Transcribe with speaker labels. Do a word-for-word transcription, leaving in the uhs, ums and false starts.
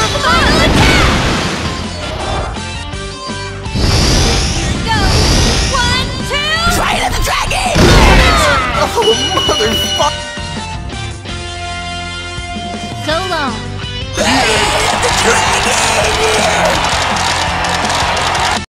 Speaker 1: Final attack! Here goes! One, two!
Speaker 2: Try it at the dragon!
Speaker 3: Oh, motherfucker!
Speaker 1: So long.
Speaker 2: The dragon!